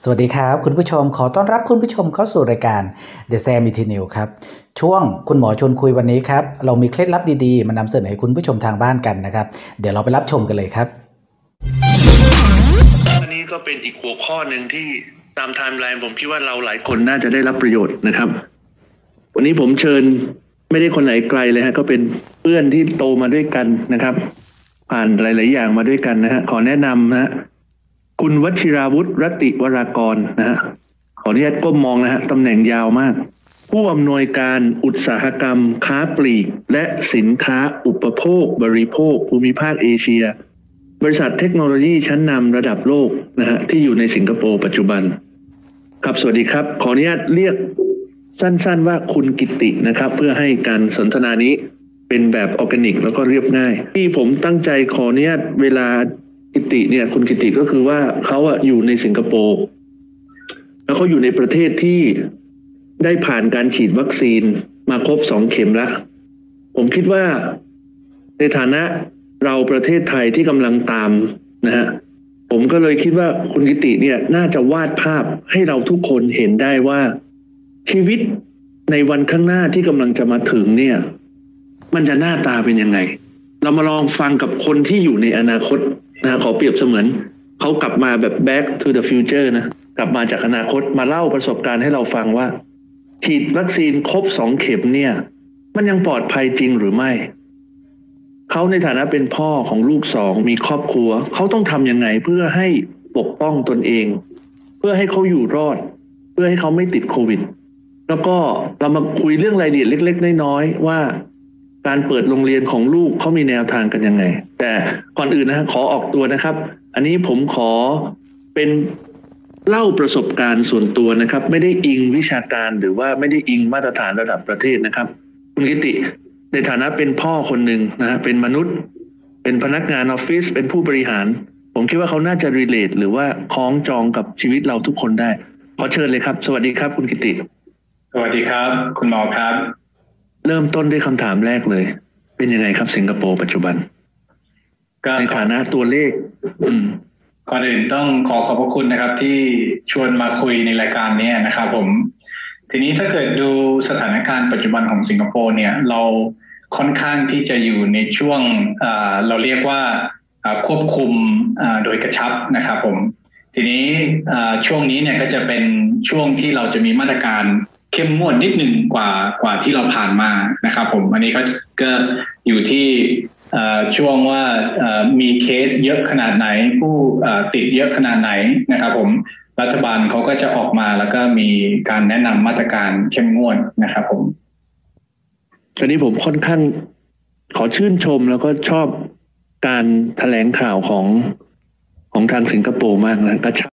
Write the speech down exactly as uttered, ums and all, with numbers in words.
สวัสดีครับคุณผู้ชมขอต้อนรับคุณผู้ชมเข้าสู่รายการ The Sam Eternal ครับช่วงคุณหมอชวนคุยวันนี้ครับเรามีเคล็ดลับดีๆมานำเสนอให้คุณผู้ชมทางบ้านกันนะครับเดี๋ยวเราไปรับชมกันเลยครับอันนี้ก็เป็นอีกหัวข้อหนึ่งที่ตามไทม์ไลน์ผมคิดว่าเราหลายคนน่าจะได้รับประโยชน์นะครับวันนี้ผมเชิญไม่ได้คนไหนไกลเลยฮะก็เป็นเพื่อนที่โตมาด้วยกันนะครับผ่านหลายๆอย่างมาด้วยกันนะฮะขอแนะนำนะฮะคุณวชิราวุฒิรัตติวรากรนะฮะขออนุญาตก้มมองนะฮะตำแหน่งยาวมากผู้อำนวยการอุตสาหกรรมค้าปลีกและสินค้าอุปโภคบริโภคภูมิภาคเอเชียบริษัทเทคโนโลยีชั้นนำระดับโลกนะฮะที่อยู่ในสิงคโปร์ปัจจุบันครับสวัสดีครับขออนุญาตเรียกสั้นๆว่าคุณกิตินะครับเพื่อให้การสนทนานี้เป็นแบบออร์แกนิกแล้วก็เรียบง่ายที่ผมตั้งใจขออนุญาตเวลากิติเนี่ยคุณกิติก็คือว่าเขาอะอยู่ในสิงคโปร์แล้วเขาอยู่ในประเทศที่ได้ผ่านการฉีดวัคซีนมาครบสองเข็มแล้วผมคิดว่าในฐานะเราประเทศไทยที่กำลังตามนะฮะผมก็เลยคิดว่าคุณกิติเนี่ยน่าจะวาดภาพให้เราทุกคนเห็นได้ว่าชีวิตในวันข้างหน้าที่กำลังจะมาถึงเนี่ยมันจะหน้าตาเป็นยังไงเรามาลองฟังกับคนที่อยู่ในอนาคตนะขอเปรียบเสมือนเขากลับมาแบบ back to the future นะกลับมาจากอนาคตมาเล่าประสบการณ์ให้เราฟังว่าฉีดวัคซีนครบสองเข็มเนี่ยมันยังปลอดภัยจริงหรือไม่เขาในฐานะเป็นพ่อของลูกสองมีครอบครัวเขาต้องทำยังไงเพื่อให้ปกป้องตนเองเพื่อให้เขาอยู่รอดเพื่อให้เขาไม่ติดโควิดแล้วก็เรามาคุยเรื่องรายละเอียดเล็กๆน้อยๆว่าการเปิดโรงเรียนของลูกเขามีแนวทางกันยังไงแต่ก่อนอื่นนะขอออกตัวนะครับอันนี้ผมขอเป็นเล่าประสบการณ์ส่วนตัวนะครับไม่ได้อิงวิชาการหรือว่าไม่ได้อิงมาตรฐานระดับประเทศนะครับคุณกิติในฐานะเป็นพ่อคนหนึ่งนะฮะเป็นมนุษย์เป็นพนักงานออฟฟิศเป็นผู้บริหารผมคิดว่าเขาน่าจะรีเลทหรือว่าคล้องจองกับชีวิตเราทุกคนได้ขอเชิญเลยครับสวัสดีครับคุณกิติสวัสดีครับคุณหมอครับเริ่มต้นด้วยคำถามแรกเลยเป็นยังไงครับสิงคโปร์ปัจจุบันในฐานะตัวเลขอืมก่อนอื่นต้องขอขอบพระคุณนะครับที่ชวนมาคุยในรายการนี้นะครับผมทีนี้ถ้าเกิดดูสถานการณ์ปัจจุบันของสิงคโปร์เนี่ยเราค่อนข้างที่จะอยู่ในช่วงเราเรียกว่าควบคุมโดยกระชับนะครับผมทีนี้ช่วงนี้เนี่ยก็จะเป็นช่วงที่เราจะมีมาตรการเข้มงวดนิดหนึ่งกว่ากว่าที่เราผ่านมานะครับผมอันนี้ก็ก็อยู่ที่ช่วงว่ามีเคสเยอะขนาดไหนผู้ติดเยอะขนาดไหนนะครับผมรัฐบาลเขาก็จะออกมาแล้วก็มีการแนะนำมาตรการเข้มงวดนะครับผมตอนนี้ผมค่อนข้างขอชื่นชมแล้วก็ชอบการแถลงข่าวของของทางสิงคโปร์มากนะกระชับ